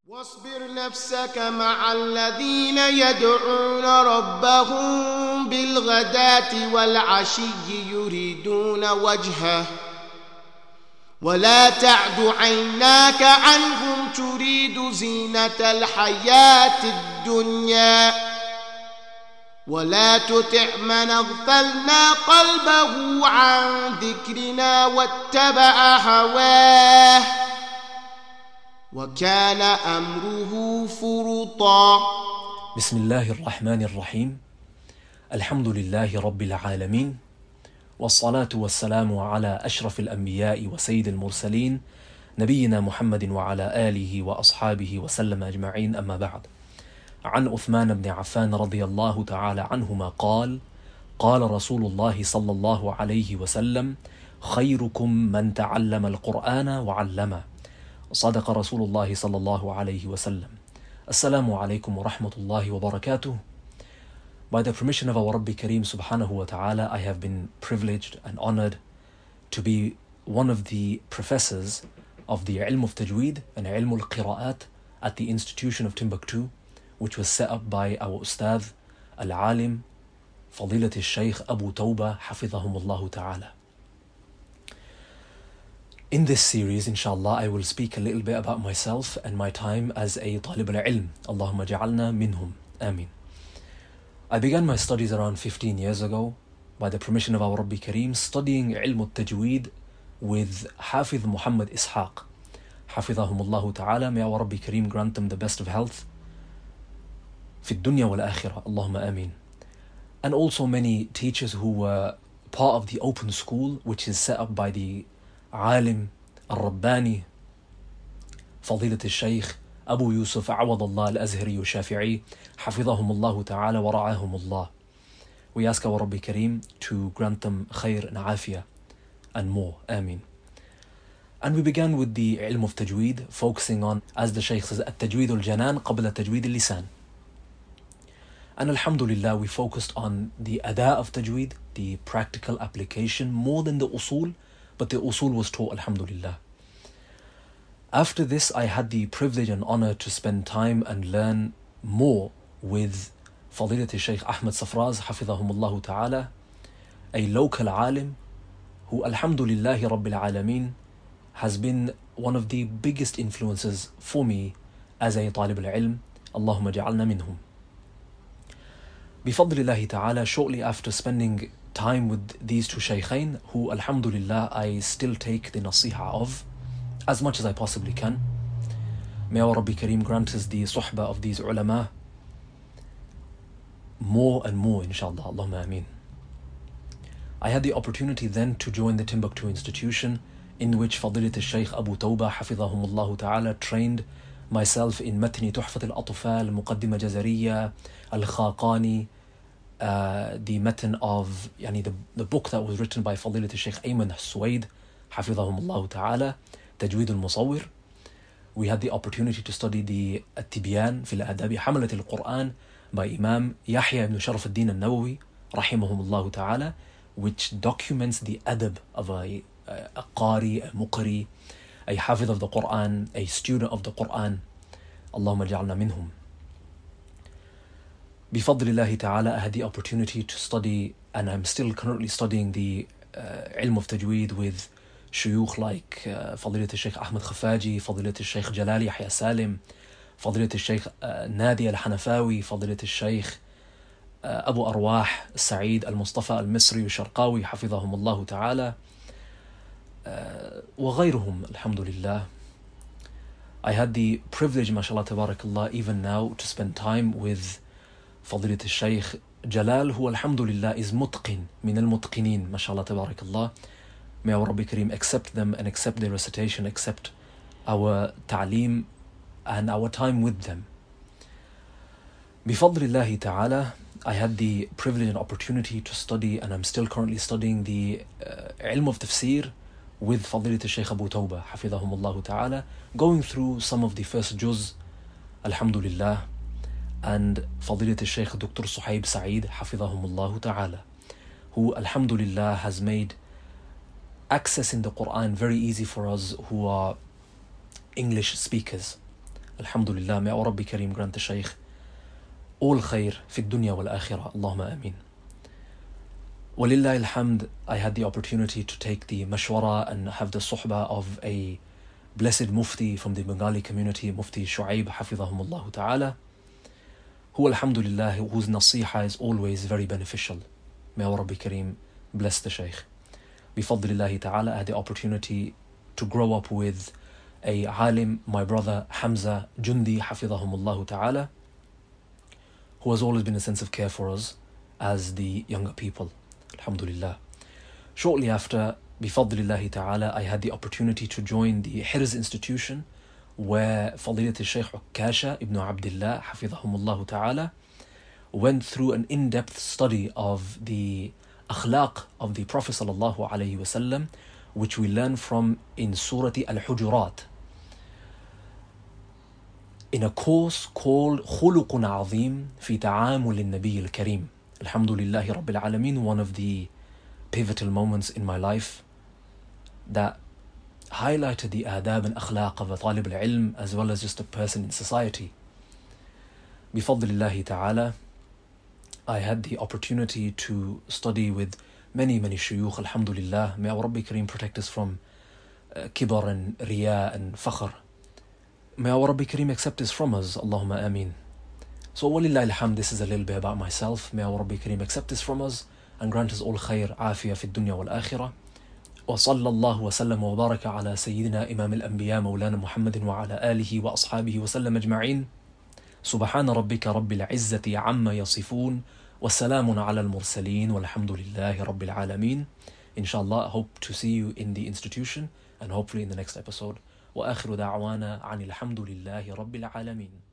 واصبر نفسك مع الذين يدعون ربهم بالغداة والعشي يريدون وجهه ولا تعد عيناك عنهم تريد زينة الحياة الدنيا ولا تطع من اغفلنا قلبه عن ذكرنا واتبع هواه وكان أمره فرطا. بسم الله الرحمن الرحيم. الحمد لله رب العالمين، والصلاة والسلام على أشرف الأنبياء وسيد المرسلين نبينا محمد وعلى آله وأصحابه وسلم أجمعين، أما بعد. عن عثمان بن عفان رضي الله تعالى عنهما قال: قال رسول الله صلى الله عليه وسلم: خيركم من تعلم القرآن وعلمه. صدق رسول الله صلى الله عليه وسلم. Assalamu alaikum wa rahmatullahi wa barakatuh. By the permission of our Rabbi Kareem subhanahu wa ta'ala, I have been privileged and honored to be one of the professors of the Ilm of Tajweed and Ilm al-Qira'at at the institution of Timbuktu, which was set up by our Ustadh Al-Alim Fadilat al-Shaykh Abu Tawbah Hafidhahumullahu ta'ala. In this series, inshallah, I will speak a little bit about myself and my time as a Talib al-Ilm. Allahumma ja'alna minhum. Ameen. I began my studies around 15 years ago, by the permission of our Rabbi Kareem, studying Ilm al-Tajweed with Hafiz Muhammad Ishaq. Hafidhahumullahu ta'ala. May our Rabbi Kareem grant them the best of health. Fi dunya wal akhirah. Allahumma ameen. And also many teachers who were part of the open school, which is set up by the Alim al-Rabbani Fadilat al-Shaykh Abu Yusuf Awadallah al-Azhari al-Shafi'i Hafidhahumullahu ta'ala wa ra'ahumullah. We ask our Rabbi Kareem to grant them khair and afiyah and more. Ameen. And we began with the Ilm of Tajweed, focusing on, as the Shaykh says, At-Tajweed al-Janan qabla Tajweed al-Lisan. And alhamdulillah, we focused on the Ada of Tajweed, the practical application, more than the usul, but the usul was taught, alhamdulillah. After this, I had the privilege and honor to spend time and learn more with Fadilat al-Shaykh Ahmad Safraz, Hafidhahumullahu ta'ala, a local alim who, alhamdulillahi rabbil alameen, has been one of the biggest influences for me as a Talib al-Ilm. Allahumma ja'alna minhum. Bifadlillahi ta'ala, shortly after spending time with these two shaykhain, who alhamdulillah I still take the nasiha of as much as I possibly can. May our Rabbi Kareem grant us the suhbah of these ulama more and more, inshallah. Allahumma ameen. I had the opportunity then to join the Timbuktu institution, in which Fadilat al-Shaykh Abu Tawbah Hafidhahumullahu ta'ala trained myself in Matni Tuhfat al-Atfal, Muqaddimah Jazariya, Al-Khaqani, the matan of the book that was written by Fadilat al-Shaykh Ayman al-Suwaid Hafidhahumullahu ta'ala, Tajweed al-Musawwir. We had the opportunity to study the At-Tibyan fil Adabi Hamalat al-Quran by Imam Yahya ibn Sharaf al-Din al-Nawawi rahimahumullahu ta'ala, which documents the adab of a qari, a muqri, a hafiz of the Quran, a student of the Quran. Allahumma ja'alna minhum. Bifadlillahi ta'ala, I had the opportunity to study, and I'm still currently studying the Ilm of Tajweed with shuyukh like Fadilat al-Shaykh Ahmad Khafaji, Fadilat al-Shaykh Jalali Yahya Salim, Fadilat al-Shaykh Nadi al-Hanafawi, Fadilat al-Shaykh Abu Arwah Sa'id al-Mustafa al-Misri al-Sharqawi Hafidhahumullahu ta'ala, وغيرهم, alhamdulillah. I had the privilege, mashallah tabarakallah, even now to spend time with Fadilat al-Shaykh Jalal, who alhamdulillah is mutqin, min al-mutqinin, mashallah tabarakallah. May our Rabbi Kareem accept them and accept their recitation, accept our ta'aleem and our time with them. Bifadlillahi ta'ala, I had the privilege and opportunity to study, and I'm still currently studying the Ilm of Tafsir with Fadilat al-Shaykh Abu Tawbah Hafidhahumullahu ta'ala, going through some of the first juz, alhamdulillah, and Fadilat al-Shaykh Dr. Suhaib Sa'id Hafidhahumullahu ta'ala, who alhamdulillah has made accessing the Quran very easy for us who are English speakers. Alhamdulillah, may our Rabbi Kareem grant the Shaykh all khair fi dunya wal akhirah. Allahumma ameen. Walillahi alhamd, I had the opportunity to take the mashwara and have the suhbah of a blessed mufti from the Bengali community, Mufti Shu'aib Hafidhahumullah Ta'ala, who alhamdulillah, whose nasiha is always very beneficial. May our Rabbi Kareem bless the Shaykh. Bifadlillahi Ta'ala, I had the opportunity to grow up with a alim, my brother Hamza Jundi Hafidhahumullah Ta'ala, who has always been a sense of care for us as the younger people. Alhamdulillah. Shortly after, bifadlillahi ta'ala, I had the opportunity to join the Hirz institution where Fadilat al-Shaykh Ukasha ibn Abdullah hafidhahumullah ta'ala went through an in-depth study of the akhlaq of the Prophet sallallahu alayhi wasallam, which we learn from in Surah Al-Hujurat, in a course called Khuluqun Azim fi Ta'amul al-Nabi al-Kareem. Alhamdulillahi Rabbil Alameen, one of the pivotal moments in my life that highlighted the adab and akhlaq of a talib al-ilm as well as just a person in society. Bifadlillahi ta'ala, I had the opportunity to study with many shuyukh, alhamdulillah. May our Rabbi Kareem protect us from kibar and riya and fakhr. May our Rabbi Kareem accept this from us, Allahumma ameen. So walillahi alhamd, this is a little bit about myself. May our Rabbi Kareem accept this from us and grant us all khair, afiyah fi dunya wal akhirah. Wa sallallahu wa sallam wa baraka ala sayyidina imam al-anbiya mawlana Muhammadin wa ala alihi wa ashabihi wa sallam ajma'in. Subhana rabbika rabbil izzati amma yasifun wa salamun ala al-mursaleen walhamdulillahi rabbil alameen. Inshallah, I hope to see you in the institution and hopefully in the next episode. Wa akhiru da'wana anil hamdulillahi rabbil alameen.